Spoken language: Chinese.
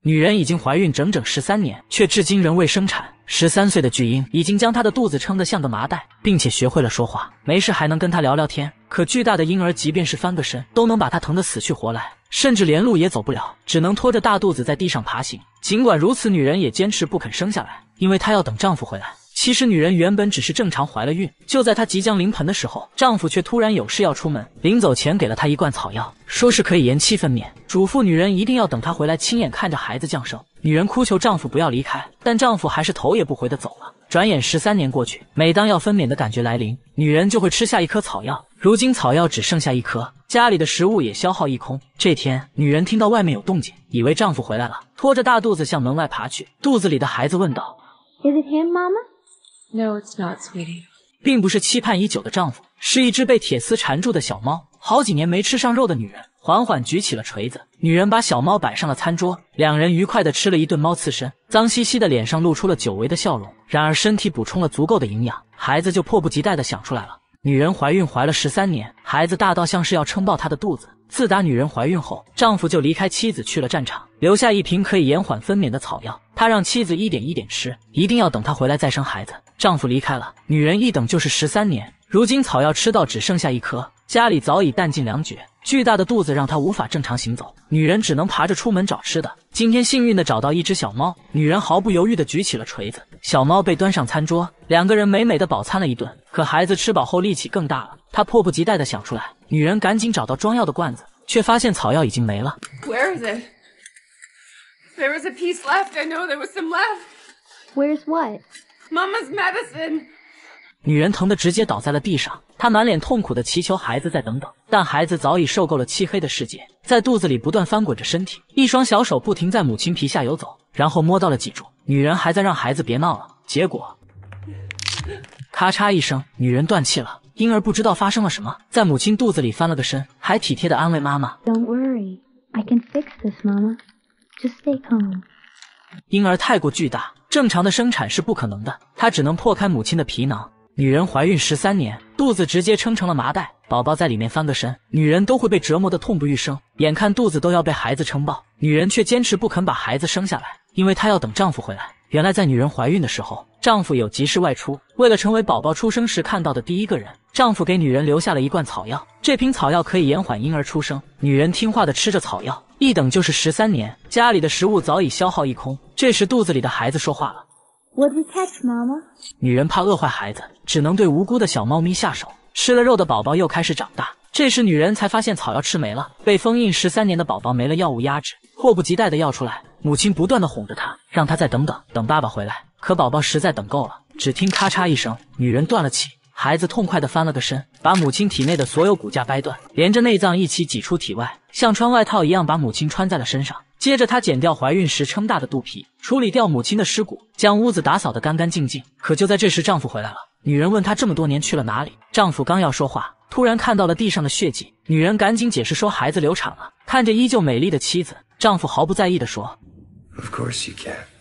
女人已经怀孕整整13年，却至今仍未生产。13岁的巨婴已经将她的肚子撑得像个麻袋，并且学会了说话，没事还能跟她聊聊天。可巨大的婴儿即便是翻个身，都能把她疼得死去活来，甚至连路也走不了，只能拖着大肚子在地上爬行。尽管如此，女人也坚持不肯生下来，因为她要等丈夫回来。其实女人原本只是正常怀了孕，就在她即将临盆的时候，丈夫却突然有事要出门，临走前给了她一罐草药，说是可以延期分娩，嘱咐女人一定要等她回来亲眼看着孩子降生。女人哭求丈夫不要离开，但丈夫还是头也不回的走了。转眼13年过去，每当要分娩的感觉来临，女人就会吃下一颗草药。如今草药只剩下1颗，家里的食物也消耗一空。这天，女人听到外面有动静，以为丈夫回来了，拖着大肚子向门外爬去。肚子里的孩子问道 Is it him, Mama?No, it's not, sweetie. 并不是期盼已久的丈夫，是一只被铁丝缠住的小猫。好几年没吃上肉的女人缓缓举起了锤子，女人把小猫摆上了餐桌，两人愉快地吃了一顿猫刺身，脏兮兮的脸上露出了久违的笑容。然而身体补充了足够的营养，孩子就迫不及待地想出来了。女人怀孕怀了13年，孩子大到像是要撑爆她的肚子。自打女人怀孕后，丈夫就离开妻子去了战场，留下一瓶可以延缓分娩的草药。他让妻子一点一点吃，一定要等她回来再生孩子。丈夫离开了，女人一等就是13年。如今草药吃到只剩下1颗，家里早已弹尽粮绝，巨大的肚子让她无法正常行走。女人只能爬着出门找吃的。今天幸运地找到一只小猫，女人毫不犹豫地举起了锤子，小猫被端上餐桌，两个人美美的饱餐了一顿。可孩子吃饱后力气更大了，她迫不及待地想出来。女人赶紧找到装药的罐子，却发现草药已经没了。 Where is it? There was a piece left. I know there was some left. Where's what? Mama's medicine. 女人疼得直接倒在了地上，她满脸痛苦地祈求孩子再等等，但孩子早已受够了漆黑的世界，在肚子里不断翻滚着身体，一双小手不停在母亲皮下游走，然后摸到了脊柱。女人还在让孩子别闹了，结果咔嚓一声，女人断气了。婴儿不知道发生了什么，在母亲肚子里翻了个身，还体贴地安慰妈妈 Don't worry, I can fix this, Mama. Just stay calm. 婴儿太过巨大，正常的生产是不可能的，她只能破开母亲的皮囊。女人怀孕13年，肚子直接撑成了麻袋，宝宝在里面翻个身，女人都会被折磨得痛不欲生。眼看肚子都要被孩子撑爆，女人却坚持不肯把孩子生下来，因为她要等丈夫回来。原来在女人怀孕的时候，丈夫有急事外出，为了成为宝宝出生时看到的第一个人，丈夫给女人留下了一罐草药，这瓶草药可以延缓婴儿出生。女人听话地吃着草药，一等就是13年，家里的食物早已消耗一空。这时肚子里的孩子说话了 What we catch, Mama? 女人怕饿坏孩子，只能对无辜的小猫咪下手。吃了肉的宝宝又开始长大，这时女人才发现草药吃没了，被封印13年的宝宝没了药物压制，迫不及待地要出来。母亲不断地哄着她，让她再等等，等爸爸回来。可宝宝实在等够了，只听咔嚓一声，女人断了气，孩子痛快地翻了个身，把母亲体内的所有骨架掰断，连着内脏一起挤出体外，像穿外套一样把母亲穿在了身上。接着她剪掉怀孕时撑大的肚皮，处理掉母亲的尸骨，将屋子打扫得干干净净。可就在这时，丈夫回来了。女人问他这么多年去了哪里，丈夫刚要说话，突然看到了地上的血迹。女人赶紧解释说孩子流产了。看着依旧美丽的妻子，丈夫毫不在意地说 Of course you can.